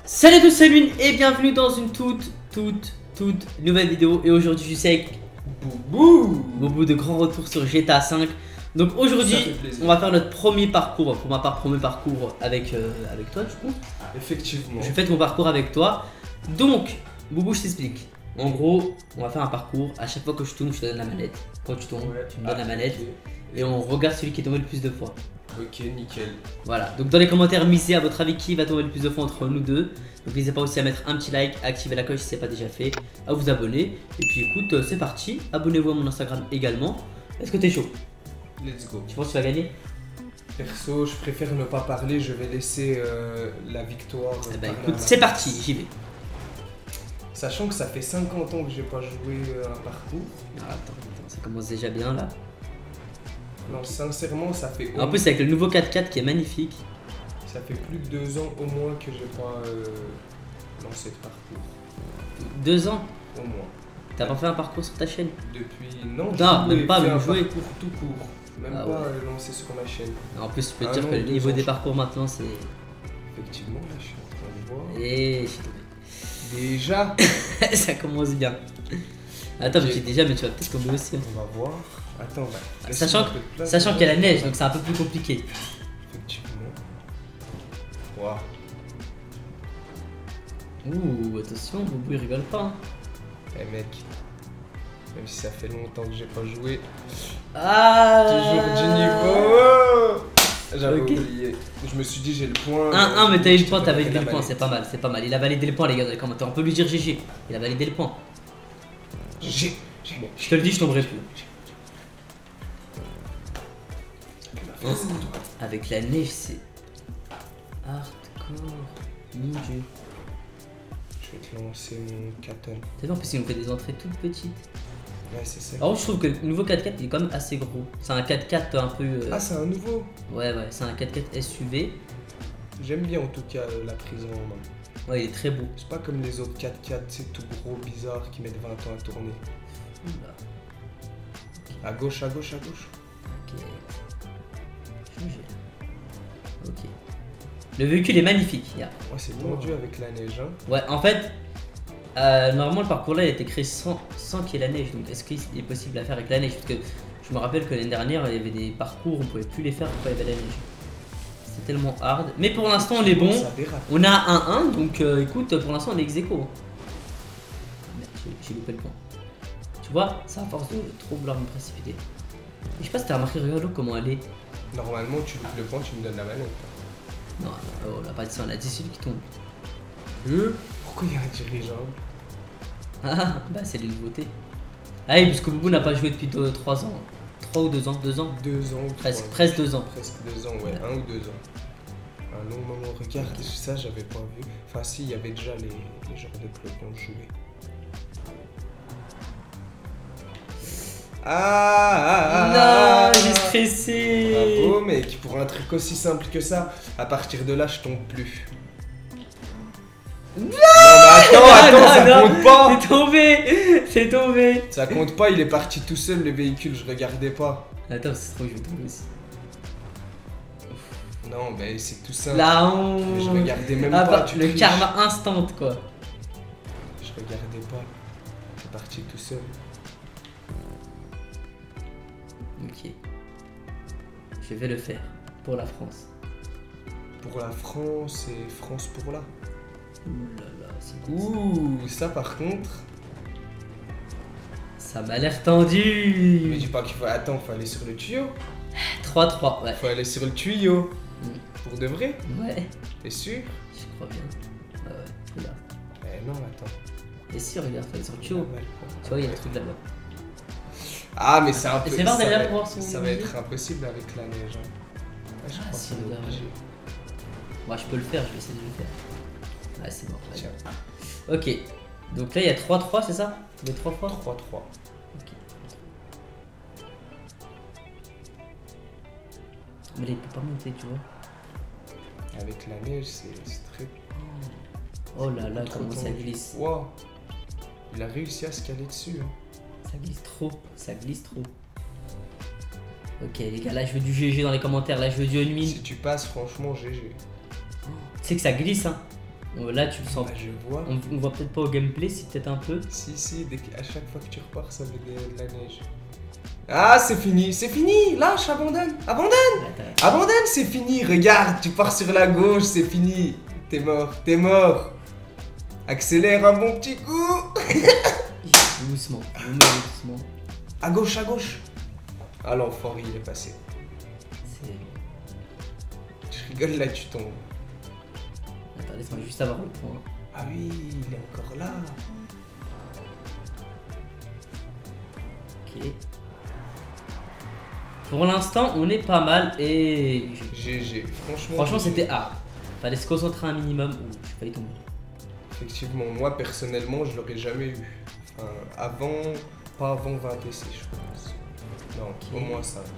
Salut à tous, c'est Lune et bienvenue dans une toute nouvelle vidéo. Et aujourd'hui je suis avec Boubou de grand retour sur GTA 5. Donc aujourd'hui on va faire notre premier parcours, pour ma part premier parcours avec toi du coup. Effectivement. Je fais mon parcours avec toi. Donc Boubou, je t'explique. En gros on va faire un parcours, à chaque fois que je tourne je te donne la manette. Quand tu tournes tu me donnes la manette et on regarde celui qui est tombé le plus de fois. Ok, nickel. Voilà, donc dans les commentaires, misez à votre avis qui va tomber le plus de fois entre nous deux. Donc n'hésitez pas aussi à mettre un petit like, à activer la cloche si ce n'est pas déjà fait, à vous abonner. Et puis écoute, c'est parti, abonnez-vous à mon Instagram également. Est-ce que t'es chaud? Let's go. Tu penses que tu vas gagner? Perso, je préfère ne pas parler, je vais laisser la victoire. Eh ben écoute, c'est parti, j'y vais. Sachant que ça fait 50 ans que j'ai pas joué un parcours. Ah, attends, ça commence déjà bien là. Non, sincèrement, ça fait. En plus, avec le nouveau 4x4 qui est magnifique. Ça fait plus de 2 ans au moins que j'ai pas lancé de parcours. 2 ans? Au moins. T'as pas fait un parcours sur ta chaîne? Depuis. Non, même pas, fait même un jouer. parcours tout court. Même Ah pas lancé sur ma chaîne. En plus, je peux te Ah dire non, que le 2 niveau ans, des je- parcours maintenant c'est. Effectivement, là, je suis en train de voir. Et je suis tombé. Déjà, Ça commence bien. Attends, mais Ok. tu déjà, mais tu vas peut-être tomber aussi. Hein. on va voir. Attends, bah, Sachant laisse-moi un peu de place, Sachant qu'il y a la déjà. neige, donc c'est un peu plus compliqué. Effectivement. Waouh. Ouh, attention, Boubou il rigole pas. Hein. Eh mec, même si ça fait longtemps que j'ai pas joué, Ah toujours du niveau. J'avais Ok. oublié. Je me suis dit j'ai le point. 1-1, mais t'as eu le point, t'as Je te validé le la point, manette. c'est pas mal, c'est pas mal. Il a validé le point, les gars, dans les commentaires. On peut lui dire GG. Il a validé le point. J'ai. Bon, je te le dis, je tomberai plus. Avec la neige, c'est. Hardcore. Mon dieu. Je vais te lancer mon Katon. T'as vu, en plus, il nous fait des entrées toutes petites. Ouais, c'est ça. Alors, je trouve que le nouveau 4x4 il est quand même assez gros. C'est un 4x4 un peu. Ah, c'est un nouveau. Ouais, c'est un 4x4 SUV. J'aime bien en tout cas la prise en main. Ouais, il est très beau. C'est pas comme les autres 4x4, c'est tout gros, bizarre, qui mettent 20 ans à tourner. Oula. À gauche, à gauche, à gauche. Ok. Changer. Ok. Le véhicule est magnifique. Yeah. Ouais, c'est tendu avec la neige, hein. Ouais, en fait, normalement le parcours là il a été créé sans qu'il y ait la neige. Donc est-ce qu'il est possible à faire avec la neige? Parce que je me rappelle que l'année dernière il y avait des parcours, on pouvait plus les faire quand il y avait la neige. C'est tellement hard. Mais pour l'instant on est bon. Ça dérape. On a 1-1, donc écoute, pour l'instant on est ex-aequo. Merde, j'ai loupé le point. Tu vois, c'est à force de trop vouloir me précipiter. Et je sais pas si t'as remarqué, regarde l'eau comment elle est. Normalement, tu loupes le point, tu me donnes la manette. Non, on l'a pas dit ça, on a dit celui qui tombe. Pourquoi il y a un dirigeant? Ah, bah c'est les nouveautés. Ah oui, parce que Boubou n'a pas joué depuis 3 ans. 3 ou 2 ans, 2 ans. 2 ans. Presque, 3 ans. presque 2 ans. Presque 2 ans, ouais, 1 ou 2 ans. Un long moment. Regarde, ça j'avais pas vu. Enfin, si, il y avait déjà les genres de pelotons joués. Non, j'ai stressé. Bravo, mec, pour un truc aussi simple que ça, à partir de là, je tombe plus. Non, mais attends, ça non, compte pas. C'est tombé. C'est tombé. Ça compte pas, il est parti tout seul, le véhicule, je regardais pas. Attends, c'est trop, je vais tomber aussi. Non, mais c'est tout simple. La Mais je honte. regardais même Ah pas. bah, Tu le triches. karma instant quoi. Je regardais pas. C'est parti tout seul. Ok. Je vais le faire. Pour la France. Pour la France et France pour là. Ouh là là, c'est cool. Ouh, ça par contre. Ça m'a l'air tendu. Mais dis pas qu'il faut. Attends, faut aller sur le tuyau. 3-3, ouais. Faut aller sur le tuyau. Mm. Pour de vrai? Ouais, T'es sûr? je crois bien. Ouais, regarde. Eh non, attends. Et si, regarde, faut aller sur le tuyau. Mal. Tu vois, il y a le truc là-bas. Ah, mais c'est un peu. C'est voir ça derrière va- pour voir son Ça va budget. être impossible avec la neige. Hein. Ouais, je Ah, crois si, qu'on est regarde. obligé. Moi, je peux le faire, je vais essayer de le faire. Ouais, c'est bon. ouais. Tiens, Ok. Donc là, il y a 3-3, c'est ça? Les 3 fois? 3-3. Ok. Mais là, il peut pas monter, tu vois. Avec la neige, c'est très. Oh là là, trop comment ça tendu. glisse. Wow. Il a réussi à se caler dessus. Hein. Ça glisse trop, ça glisse trop. Ok les gars, là je veux du GG dans les commentaires, là je veux du unwin. Si tu passes, franchement, GG. Tu sais que ça glisse hein. Là, tu le sens. Bah, je vois. On voit peut-être pas au gameplay, si peut-être un peu. Si, à chaque fois que tu repars, ça met de la neige. Ah, c'est fini, lâche, abandonne, abandonne, c'est fini, regarde, tu pars sur la gauche, c'est fini, t'es mort. Accélère un bon petit coup. Doucement, doucement. À gauche. Ah, l'enfoiré, il est passé. Je rigole, là, tu tombes. Attends, laisse-moi juste avoir le point. Ah oui, il est encore là. Ok. Pour l'instant, on est pas mal et... GG, franchement c'était A. Fallait se concentrer un minimum. Ouh, j'ai failli tomber. Effectivement, moi, personnellement, je l'aurais jamais eu. Enfin, pas avant 20 TC, je pense. Non, okay. Au moins 5.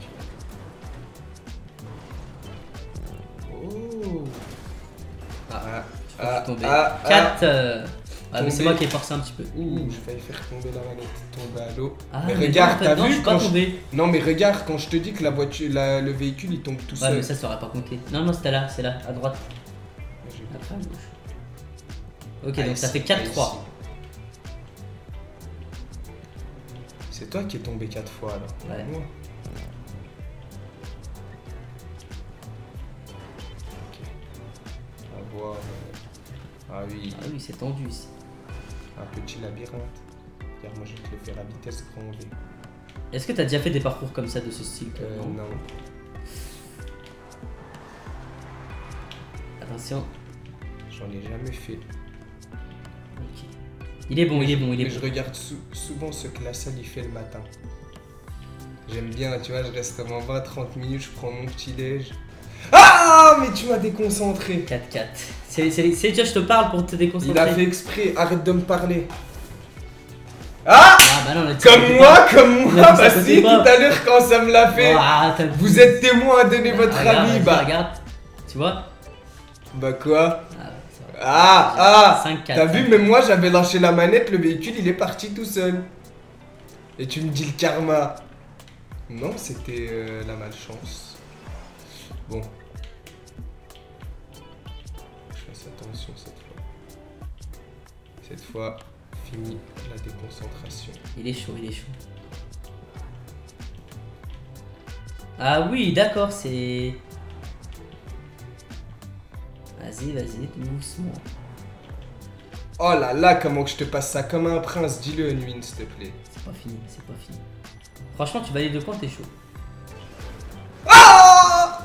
Oh. Je suis tombé. 4. Ah, mais c'est moi qui ai forcé un petit peu. Ouh, j'ai failli faire tomber la manette, tomber à l'eau. Ah, mais regarde, t'as vu je suis pas tombé. Non, mais regarde, quand je te dis que la voiture, le véhicule, il tombe tout seul. Ouais, mais ça aurait pas compté. Non, c'était là, c'est là, à droite. Après, à gauche. Ok, donc ça fait 4-3. C'est toi qui es tombé 4 fois là. Ouais. Moi. On va voir. Ah oui. Ah oui, c'est tendu ici. Un petit labyrinthe. Regarde, moi je vais te le faire à vitesse grand V. Est-ce que t'as déjà fait des parcours comme ça de ce style? Non. Attention. J'en ai jamais fait. Ok. Il est bon. Mais je regarde souvent ce que la salle y fait le matin. J'aime bien, tu vois, je reste comme en 20-30 minutes, je prends mon petit déj. Ah, mais tu m'as déconcentré. 4-4. C'est déjà je te parle pour te déconcentrer. Il a fait exprès, arrête de me parler. Ah, bah non, comme moi, bah si, tout à l'heure quand ça me l'a fait. Vous êtes témoin à donner votre avis, bah. Regarde, tu vois. Bah quoi? 5-4. T'as vu, mais moi j'avais lâché la manette, le véhicule il est parti tout seul. Et tu me dis le karma. Non, c'était la malchance. Bon. Je fasse attention cette fois. Cette fois, fini la déconcentration. Il est chaud. Ah oui, d'accord, c'est... Vas-y, doucement. Oh là là, comment que je te passe ça comme un prince, dis-le Nwin, s'il te plaît. C'est pas fini. Franchement, tu valides 2 points, t'es chaud. Ah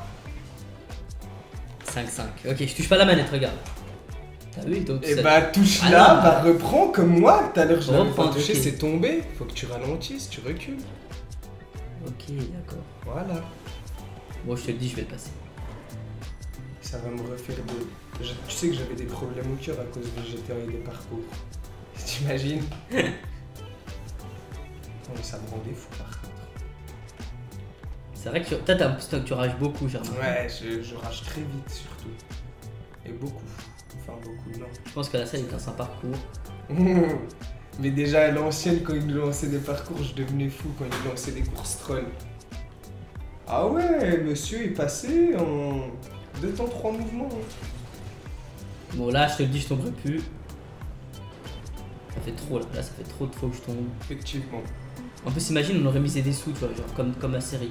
5-5. Ok, je touche pas la manette, regarde. T'as vu, donc et bah touche là, bah reprends comme moi, tout à l'heure je l'avais pas touché, okay. C'est tombé. Faut que tu ralentisses, tu recules. Ok, d'accord. Voilà. Bon, je te le dis, je vais le passer. Ça va me refaire des... Tu sais que j'avais des problèmes au cœur à cause de GTA et des parcours. T'imagines? Non mais ça me rendait fou par contre. C'est vrai que toi t'as l'impression que tu rages beaucoup, Germain. Ouais, je rage très vite surtout. Et beaucoup. Enfin beaucoup, non. Je pense que la salle est un parcours. Mais déjà à l'ancienne, quand il lançait des parcours, je devenais fou quand il lançait des courses troll. Ah ouais, monsieur est passé en 2 temps 3 mouvements. Bon là, je te le dis, je tomberai plus. Ça fait trop là, ça fait trop de fois que je tombe. Effectivement. En plus, imagine, on aurait misé des sous, tu vois, genre comme la série.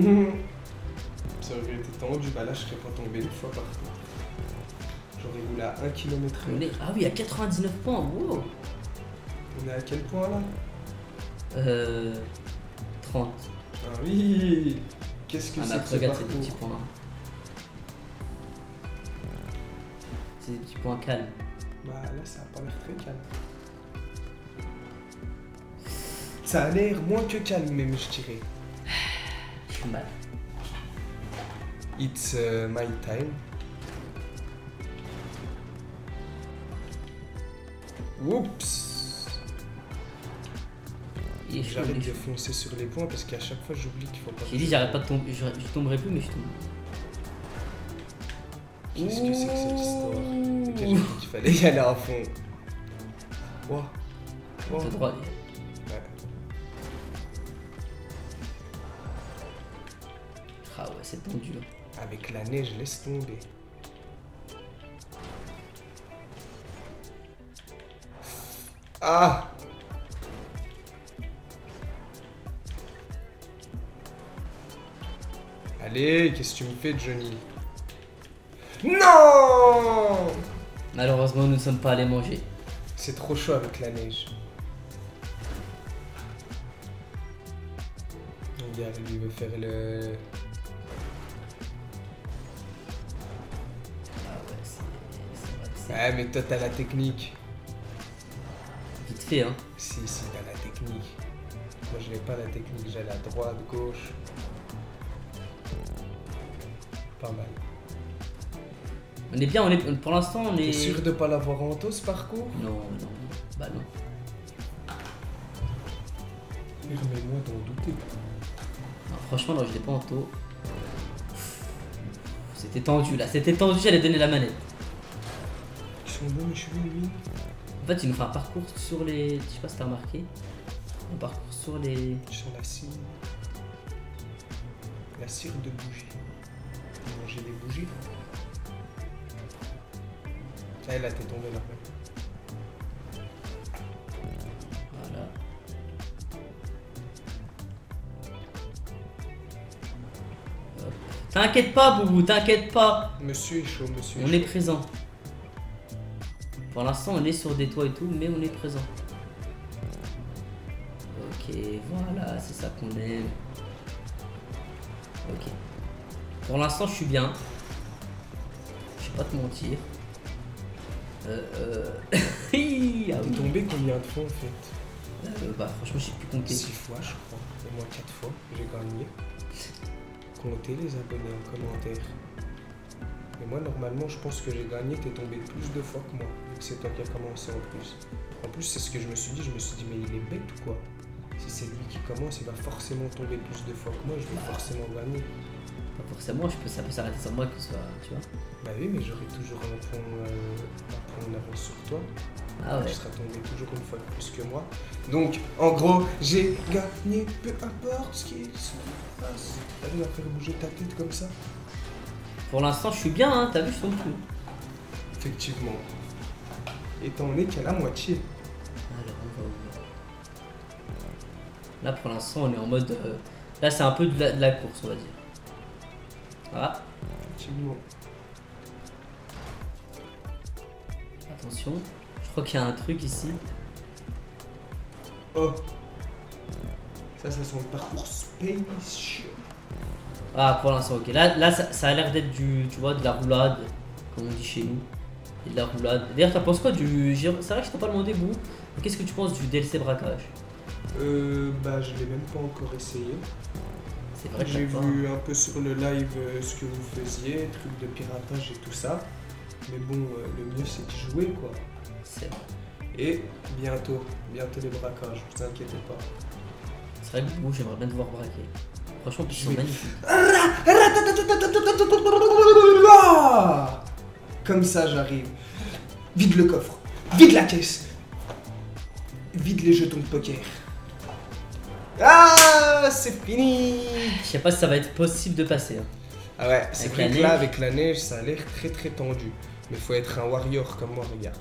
Ça aurait été tendu, bah là je serais pas tombé une fois par contre. J'aurais roulé à 1 km/h. Ah oui, à 99 points, wow. On est à quel point là? 30. Ah oui. Qu'est-ce que c'est que ce regarde, parcours? c'est des petits points. C'est des petits points calmes. Bah là ça a pas l'air très calme. Ça a l'air moins que calme même, je dirais. Je suis mal. It's my time. Oups. J'arrête de foncer sur les points parce qu'à chaque fois j'oublie qu'il faut pas... J'ai dit j'arrête pas de tomber, je tomberai plus mais je tombe. Qu'est-ce que c'est que cette histoire? Ok, j'ai dit qu'il fallait y aller à fond. Wow. C'est droit. Ouais. Ah ouais, c'est tendu. Avec la neige, laisse tomber. Ah. Allez, qu'est-ce que tu me fais, Johnny? Non! Malheureusement, nous ne sommes pas allés manger. C'est trop chaud avec la neige. Regarde, lui veut faire le... Ah ouais, c'est vrai que c'est... Ouais, mais toi, t'as la technique. Vite fait, hein. Si, t'as la technique. Moi, je n'ai pas la technique. J'ai la droite, gauche. Pas mal. On est bien, pour l'instant, on est... T'es sûr de pas l'avoir en taux, ce parcours? Non. Bah non. Permets-moi d'en douter. Non, franchement, non, je l'ai pas en taux. C'était tendu, là. C'était tendu, j'allais donner la manette. Ils sont bons, mes cheveux, lui. En fait, il nous fait un parcours sur les... Je sais pas si t'as remarqué. Un parcours sur les... Sur la cire. La cire de bougie. Manger des bougies. Ah, là, t'es tombé là. Voilà. Hop. T'inquiète pas, Boubou, t'inquiète pas. Monsieur est chaud, monsieur est On chaud. est présent. Pour l'instant, on est sur des toits et tout, mais on est présent. Ok, voilà, c'est ça qu'on aime. Ok. Pour l'instant, je suis bien. Je vais pas te mentir. Hi, ah T'es oui. tombé combien de fois en fait? Bah franchement, j'ai plus compté. 6 fois, je crois. Au moins 4 fois, j'ai gagné. Comptez les abonnés en commentaire. Et moi, normalement, je pense que j'ai gagné. T'es tombé plus de fois que moi. C'est toi qui as commencé en plus. En plus, c'est ce que je me suis dit. Je me suis dit, mais il est bête ou quoi? Si c'est lui qui commence, il va forcément tomber plus de fois que moi. Je vais forcément gagner. Pas forcément, ça peut s'arrêter sans moi que ce soit, tu vois. Bah oui, mais j'aurai toujours un point en avance sur toi. Ah ouais. Tu seras tombé toujours une fois de plus que moi. Donc, en gros, j'ai gagné, peu importe ce qui se passe. T'arrives à faire bouger ta tête comme ça? Pour l'instant, je suis bien, hein, t'as vu, je tombe plus. Effectivement. Et t'en es qu'à la moitié. Alors, on va ouvrir. Là, pour l'instant, on est en mode... Là, c'est un peu de la course, on va dire. Ah, Effectivement. attention. Je crois qu'il y a un truc ici. Oh. Ça sent le parcours spécial. Ah, pour l'instant, ok. Là ça a l'air d'être du, tu vois, de la roulade, comme on dit chez nous. Et de la roulade. D'ailleurs, t'en penses quoi du... C'est vrai que je t'ai pas demandé, Bou. Qu'est-ce que tu penses du DLC braquage? Bah, je l'ai même pas encore essayé. C'est vrai que J'ai t'as pas. vu un peu sur le live ce que vous faisiez, trucs de piratage et tout ça. Mais bon, le mieux c'est de jouer quoi. C'est vrai. Et bientôt les braquages, vous inquiétez pas. C'est vrai que Bou, j'aimerais bien te voir braquer. Franchement, ils sont magnifiques. Comme ça j'arrive. Vide le coffre, vide la caisse, vide les jetons de poker. Ah, c'est fini. Je sais pas si ça va être possible de passer. Hein. Ah ouais, c'est Avec vrai la que là, neige. avec la neige, ça a l'air très tendu. Mais faut être un warrior comme moi, regarde.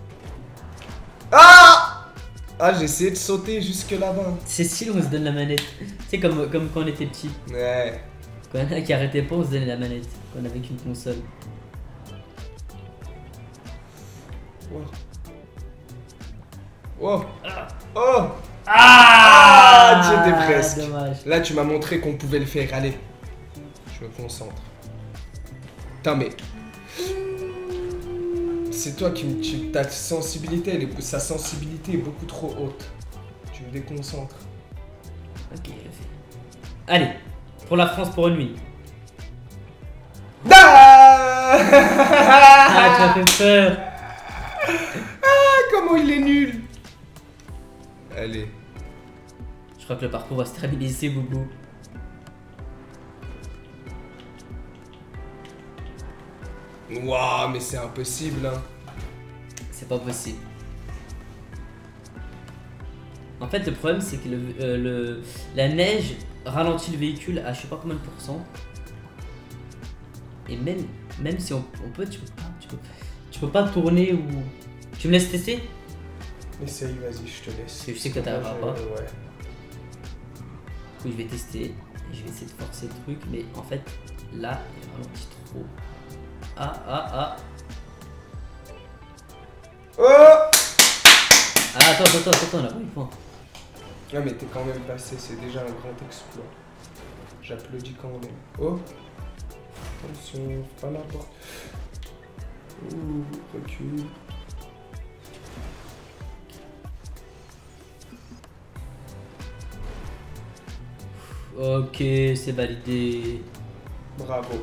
Ah! Ah, j'ai essayé de sauter jusque là-bas. C'est stylé, on se donne la manette. C'est comme quand on était petit. Ouais. Quand il y en a qui arrêtaient pas, on se donnait la manette. Quand on avait qu'une console. Oh. Oh. Oh. Ah, tu étais presque. Dommage. Là, tu m'as montré qu'on pouvait le faire. Allez. Je me concentre. Putain, mais... C'est toi qui... Ta sensibilité, sa sensibilité est beaucoup trop haute. Tu me déconcentres. Ok, le fait. Allez, pour la France pour une nuit. Ah, Ah, tu m'as fait peur. comment il est nul. Allez. Je crois que le parcours va se terminer ici, Boubou. Waouh, mais c'est impossible, hein. C'est pas possible. En fait, le problème, c'est que la neige ralentit le véhicule à je sais pas combien de pourcents. Et même si on peut, tu peux pas tourner ou... Tu me laisses tester? Essaye, vas-y, je te laisse. Parce que je sais que toi t'arriveras pas. Ouais. Du coup, je vais tester. Et je vais essayer de forcer le truc. Mais en fait, là, il ralentit trop. Ah. Oh! Ah, attends, on a pas eu le point. Ah, mais t'es quand même passé, c'est déjà un grand exploit. J'applaudis quand même. Oh! Attention, pas n'importe. Ouh, recule. Ok, c'est validé. Bravo.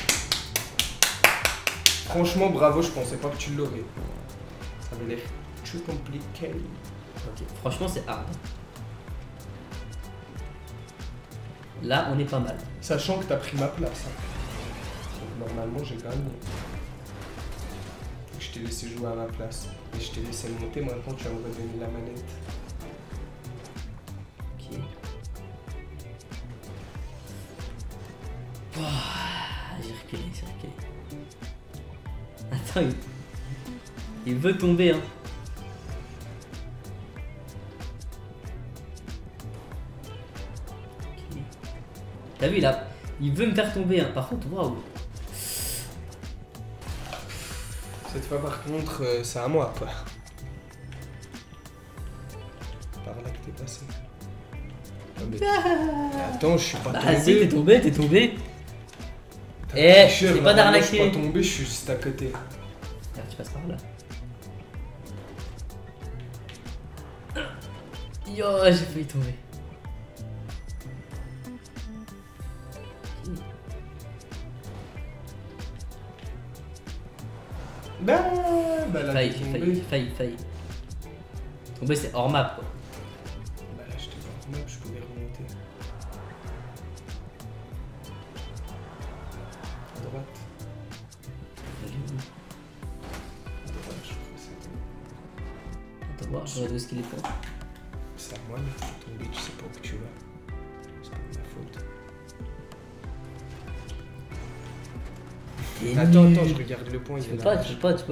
Franchement, bravo, je pensais pas que tu l'aurais. Ça avait l'air too compliqué. Ok, franchement, c'est hard. Là, on est pas mal. Sachant que t'as pris ma place. Hein. Donc, normalement, j'ai gagné. Je t'ai laissé jouer à ma place. Et je t'ai laissé monter, maintenant tu vas me redonner la manette. Ok. Oh, j'ai reculé. Attends, il veut tomber, hein. Okay. T'as vu là, il veut me faire tomber, hein. Par contre, waouh. Cette fois, par contre, c'est à moi, quoi. Par là que t'es passé. Oh, mais... Attends, je suis pas tombé. Vas-y, t'es tombé. Eh, c'est pas d'arnaquer. Je suis pas tombé, je suis juste à côté. Ah, tu passes par là. Yo, j'ai failli tomber. Bah là, Failli. Tomber, c'est hors map, quoi. Bah là, j'étais pas hors map, je pouvais remonter. À droite. À droite, je crois que c'est Attends, voir, je regarde où est-ce qu'il est pour. C'est à moi, mais tu tombé, tu sais pas où tu vas. C'est pas de ma faute. Attends, je regarde le point. Tu peux pas.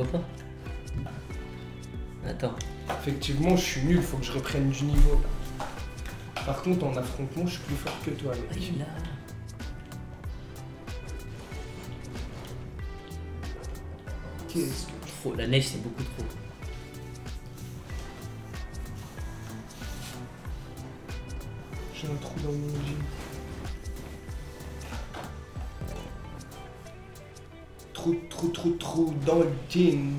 Attends. Effectivement, je suis nul, faut que je reprenne du niveau. Par contre, en affrontement, je suis plus fort que toi, mec. Ah, il est là. Qu'est-ce que... Trop, la neige, c'est beaucoup trop. J'ai un trou dans mon jean. Trou dans le jean.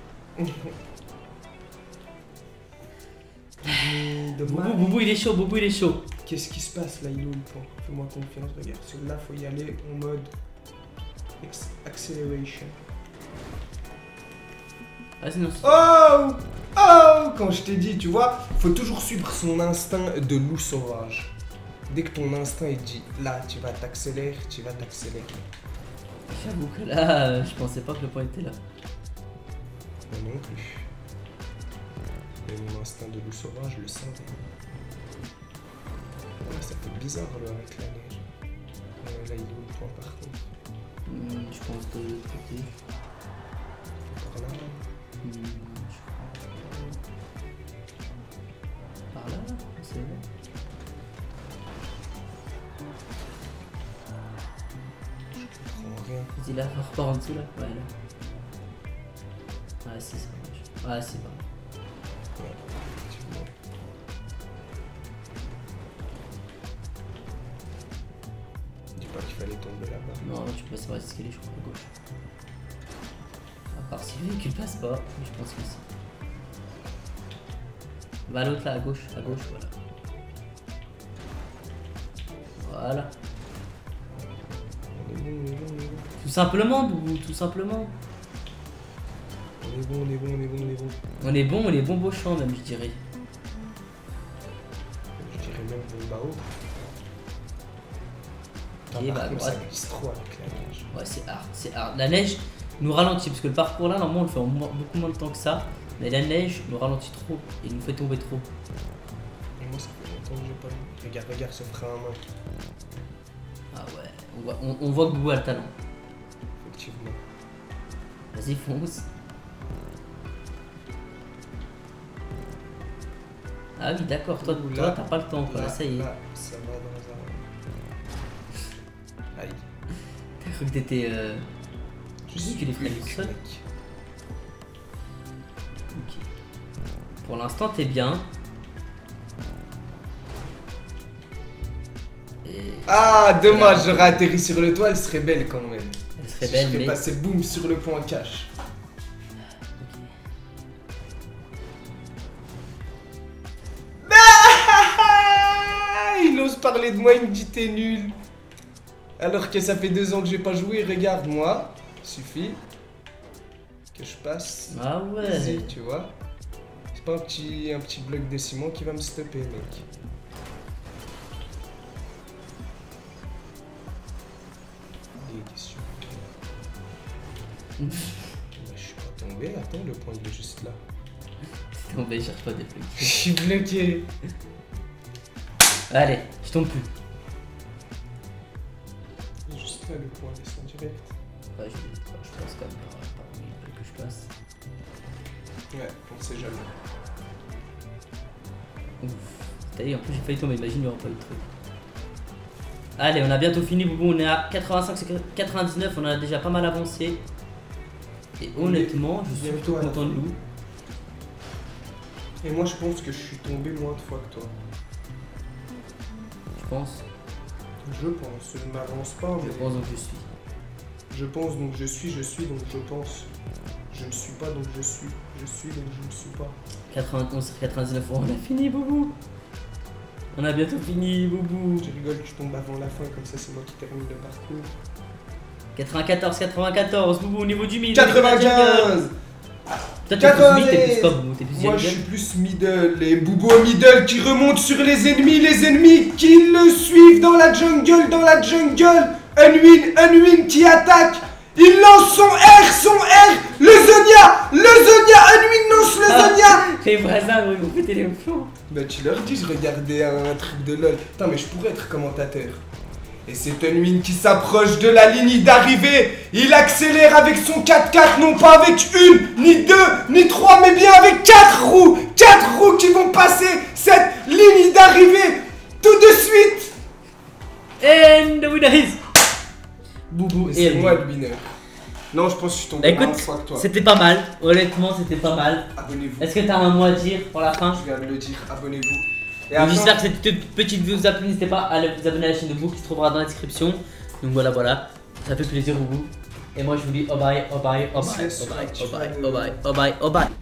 Boubou, il est chaud. Qu'est-ce qui se passe là, il est où le point? Fais-moi confiance, regarde. Celui-là, faut y aller en mode acceleration. Ah, sinon, Oh! Quand je t'ai dit, tu vois, faut toujours suivre son instinct de loup sauvage. Dès que ton instinct il dit là, tu vas t'accélérer. J'avoue que là, je pensais pas que le point était là. Moi non plus. Mais mon instinct de loup sauvage, je le savais. Ouais, ça fait bizarre là avec la neige. Là, il est où le point par contre? Je pense de l'autre côté. Par là. Par là, c'est là. Je comprends rien. Vas-y là, repars en dessous là. Ouais, là. Ah, si, ça marche. Ah, c'est pas. Ouais, effectivement. Dis pas qu'il fallait tomber là-bas. Non, tu passes par l'escalier, je crois, à gauche. À part si le véhicule passe pas, mais je pense que si. Va à l'autre là, à gauche, voilà. Voilà. On est bon. Tout simplement, Boubou, tout simplement. On est bon. On est bon beau champ même, je dirais. Je dirais même bon bao. Ok, bah à contre, ça droite. glisse trop avec la neige. Ouais, c'est hard. La neige nous ralentit, parce que le parcours là, normalement, on le fait en beaucoup moins de temps que ça. Mais la neige nous ralentit trop et nous fait tomber trop. Et moi, ça fait longtemps que j'ai pas vu. Regarde ce frein à main. Ah ouais, on voit que Boubou a le talent. Effectivement. Vas-y, fonce. Ah oui, d'accord, toi t'as pas le temps, quoi. Là, ça y est. Là, ça va dans un. Aïe. T'as cru que t'étais. Je suis que les frères Hulk, seuls. mec. Ok. Pour l'instant, t'es bien. Et... Ah, dommage, j'aurais atterri sur le toit, elle serait belle quand même. Elle serait Si belle, je serais mais. passé boum sur le point cash. Il ose parler de moi, il me dit t'es nul. Alors que ça fait 2 ans que j'ai pas joué, regarde-moi. Suffit que je passe. Ah ouais. Easy, tu vois. C'est pas un petit bloc de ciment qui va me stopper, mec. Des questions. Je suis pas tombé, attends, le point il est juste là. T'es tombé, cherche pas des trucs. Je suis bloqué. Allez, je tombe plus. Juste là le point, laisse en direct. Ouais, je passe quand même par où il faut que je passe. Ouais, on sait jamais. Ouf. T'as dit, en plus j'ai failli tomber, imagine, il n'y aura pas eu de truc. Allez, on a bientôt fini, Boubou, on est à 85-99, on a déjà pas mal avancé. Et honnêtement, je suis plutôt content de nous. Et moi je pense que je suis tombé moins de fois que toi. Je pense. Je pense, je ne m'avance pas, mais... Je pense donc je suis. Je pense donc je suis donc je pense. Je ne suis pas donc je suis donc je ne suis pas. 91-99, on a fini, Boubou. On a bientôt fini, Boubou. Je rigole, tu tombes avant la fin, comme ça c'est moi qui termine le parcours. 94, Boubou, au niveau du mid. 95. Toi, t'es plus mid, t'es plus quoi, Boubou? T'es plus Moi je jungle? suis plus middle, et Boubou au middle qui remonte sur les ennemis qui le suivent dans la jungle, Unwin qui attaque, il lance son R, le Zonia, Unwin lance le Zonia. Les voisins vont péter les plombs. Bah tu leur dis, je regardais un truc de LOL, putain mais je pourrais être commentateur. Et c'est Unwin qui s'approche de la ligne d'arrivée. Il accélère avec son 4x4, non pas avec une, ni deux, ni trois, mais bien avec 4 roues. 4 roues qui vont passer cette ligne d'arrivée tout de suite. And the winner is Boubou. Et c'est moi le winner. Non, je pense que je suis tombé Bah, moins de écoute, fois que toi. c'était pas mal. Honnêtement, c'était pas mal. Abonnez-vous. Est-ce que t'as un mot à dire pour la fin? Je viens de le dire, abonnez-vous. Et Donc, j'espère que cette petite vidéo vous a plu. N'hésitez pas à vous abonner à la chaîne de Boubou qui se trouvera dans la description. Donc voilà. Ça fait plaisir, Boubou. Et moi, je vous dis au bye.